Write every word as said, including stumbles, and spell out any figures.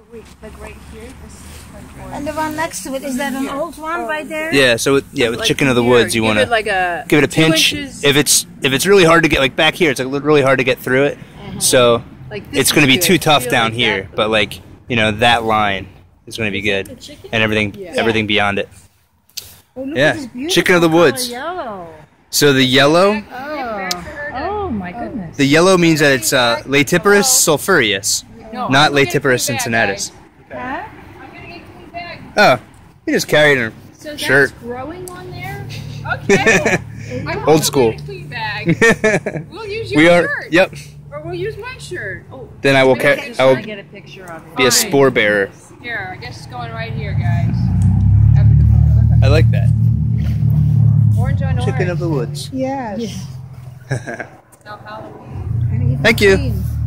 like right here. This like and the one next to it, is that an old one right there? Yeah. So with, yeah, with like chicken of the here, woods, you give want to it like a give it a pinch. inches. If it's if it's really hard to get like back here, it's like really hard to get through it. Uh-huh. So like this it's going to be good. too tough down like here. that, but like you know that line is going to be good, and everything yeah. everything beyond it. Oh, look Yeah, at this beautiful chicken of the woods. Yellow. So the yellow, Oh. Oh my goodness. the yellow means that it's uh, Laetiparus sulphureus, No, not I'm gonna get Laetiparus clean bag, cincinnatus. Huh? I'm gonna get clean bag. Oh, you just carried her So that's shirt. growing on there? Okay. I'm Old school. Get a clean bag. We'll use your We are. shirt. Yep. Or we'll use my shirt. Oh, Then I will. Maybe Ca- I just I wanna will Get a picture of it. be a Fine. spore bearer. here. I guess it's going right here, guys. After the photo. I like that. Orange on orange. Chicken of the woods. Yes. Now Halloween. And even Thank you. green.